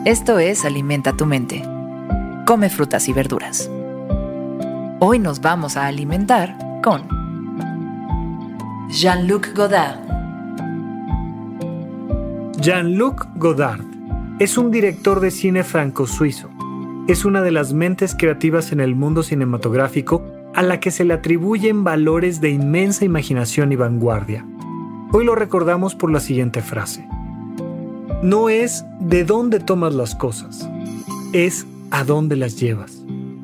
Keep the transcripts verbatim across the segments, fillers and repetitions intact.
Esto es Alimenta tu mente. Come frutas y verduras. Hoy nos vamos a alimentar con Jean-Luc Godard. Jean-Luc Godard es un director de cine franco-suizo. Es una de las mentes creativas en el mundo cinematográfico a la que se le atribuyen valores de inmensa imaginación y vanguardia. Hoy lo recordamos por la siguiente frase: no es de dónde tomas las cosas, es a dónde las llevas.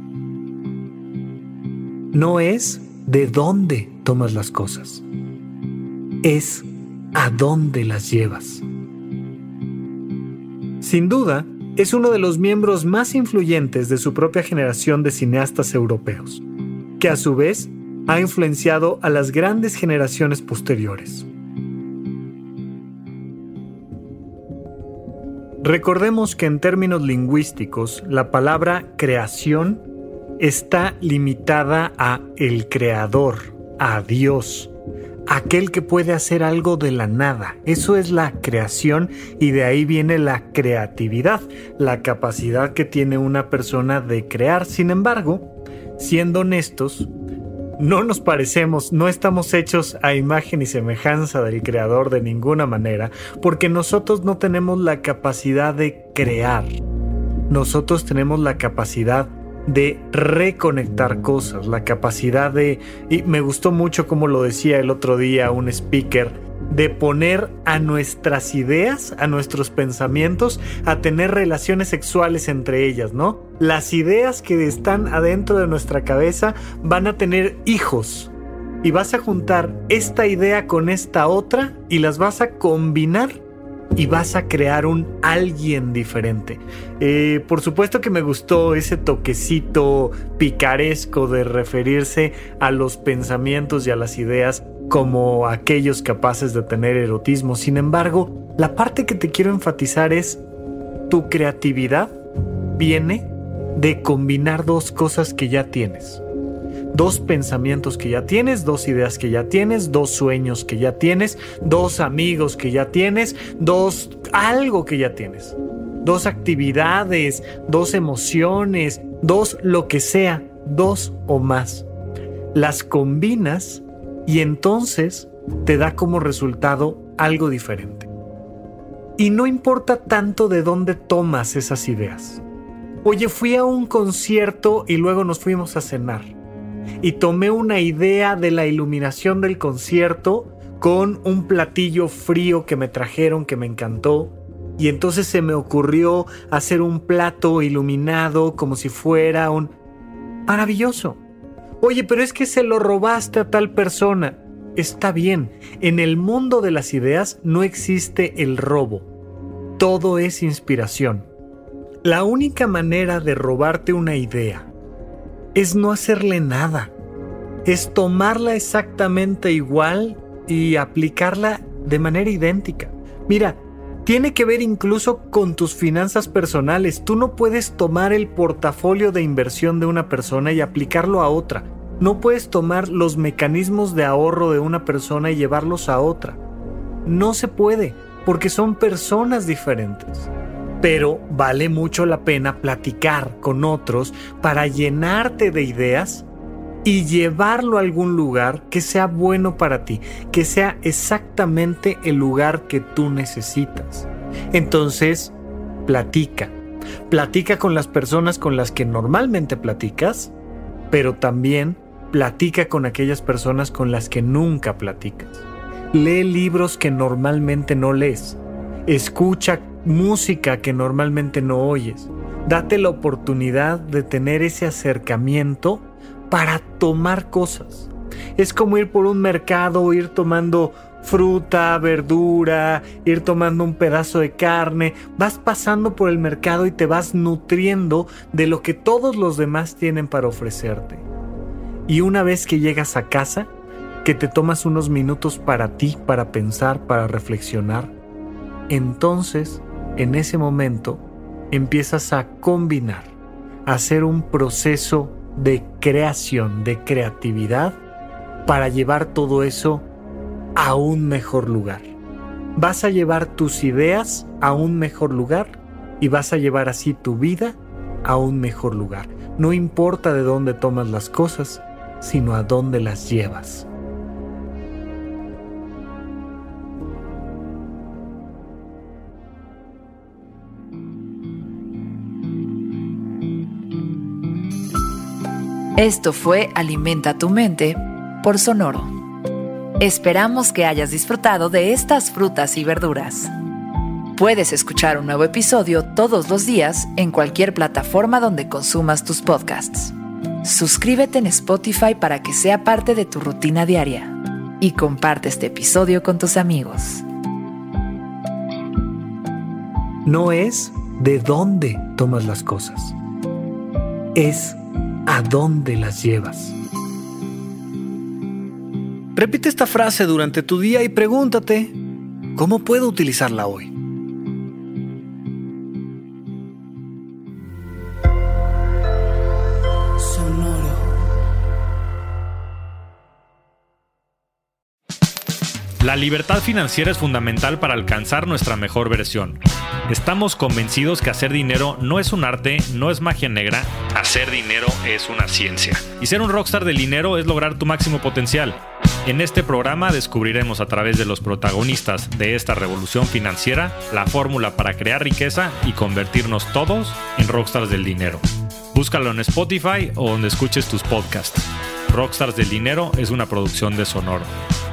No es de dónde tomas las cosas, es a dónde las llevas. Sin duda, es uno de los miembros más influyentes de su propia generación de cineastas europeos, que a su vez ha influenciado a las grandes generaciones posteriores. Recordemos que en términos lingüísticos, la palabra creación está limitada a el creador, a Dios, aquel que puede hacer algo de la nada. Eso es la creación y de ahí viene la creatividad, la capacidad que tiene una persona de crear. Sin embargo, siendo honestos, no nos parecemos, no estamos hechos a imagen y semejanza del creador de ninguna manera, porque nosotros no tenemos la capacidad de crear. Nosotros tenemos la capacidad de reconectar cosas, la capacidad de, y me gustó mucho como lo decía el otro día un speaker, de poner a nuestras ideas, a nuestros pensamientos, a tener relaciones sexuales entre ellas, ¿no? Las ideas que están adentro de nuestra cabeza van a tener hijos y vas a juntar esta idea con esta otra y las vas a combinar y vas a crear un alguien diferente. Eh, por supuesto que me gustó ese toquecito picaresco de referirse a los pensamientos y a las ideas como aquellos capaces de tener erotismo. Sin embargo, la parte que te quiero enfatizar es: tu creatividad viene de combinar dos cosas que ya tienes. Dos pensamientos que ya tienes, dos ideas que ya tienes, dos sueños que ya tienes, dos amigos que ya tienes, dos algo que ya tienes. Dos actividades, dos emociones, dos lo que sea, dos o más. Las combinas y entonces te da como resultado algo diferente. Y no importa tanto de dónde tomas esas ideas. Oye, fui a un concierto y luego nos fuimos a cenar. Y tomé una idea de la iluminación del concierto con un platillo frío que me trajeron que me encantó. Y entonces se me ocurrió hacer un plato iluminado como si fuera un... ¡Maravilloso! Oye, pero es que se lo robaste a tal persona. Está bien, en el mundo de las ideas no existe el robo. Todo es inspiración. La única manera de robarte una idea es no hacerle nada. Es tomarla exactamente igual y aplicarla de manera idéntica. Mira, tiene que ver incluso con tus finanzas personales. Tú no puedes tomar el portafolio de inversión de una persona y aplicarlo a otra. No puedes tomar los mecanismos de ahorro de una persona y llevarlos a otra. No se puede, porque son personas diferentes. Pero vale mucho la pena platicar con otros para llenarte de ideas y llevarlo a algún lugar que sea bueno para ti, que sea exactamente el lugar que tú necesitas. Entonces, platica. Platica con las personas con las que normalmente platicas, pero también platica con aquellas personas con las que nunca platicas. Lee libros que normalmente no lees. Escucha música que normalmente no oyes. Date la oportunidad de tener ese acercamiento para tomar cosas. Es como ir por un mercado, ir tomando fruta, verdura, ir tomando un pedazo de carne. Vas pasando por el mercado y te vas nutriendo de lo que todos los demás tienen para ofrecerte. Y una vez que llegas a casa, que te tomas unos minutos para ti, para pensar, para reflexionar, entonces, en ese momento, empiezas a combinar, a hacer un proceso de creación, de creatividad, para llevar todo eso a un mejor lugar. Vas a llevar tus ideas a un mejor lugar y vas a llevar así tu vida a un mejor lugar. No importa de dónde tomas las cosas, sino a dónde las llevas. Esto fue Alimenta tu mente por Sonoro. Esperamos que hayas disfrutado de estas frutas y verduras. Puedes escuchar un nuevo episodio todos los días en cualquier plataforma donde consumas tus podcasts. Suscríbete en Spotify para que sea parte de tu rutina diaria y comparte este episodio con tus amigos. No es de dónde tomas las cosas, es a dónde las llevas. Repite esta frase durante tu día y pregúntate, ¿cómo puedo utilizarla hoy? La libertad financiera es fundamental para alcanzar nuestra mejor versión. Estamos convencidos que hacer dinero no es un arte, no es magia negra. Hacer dinero es una ciencia. Y ser un rockstar del dinero es lograr tu máximo potencial. En este programa descubriremos a través de los protagonistas de esta revolución financiera la fórmula para crear riqueza y convertirnos todos en rockstars del dinero. Búscalo en Spotify o donde escuches tus podcasts. Rockstars del Dinero es una producción de Sonoro.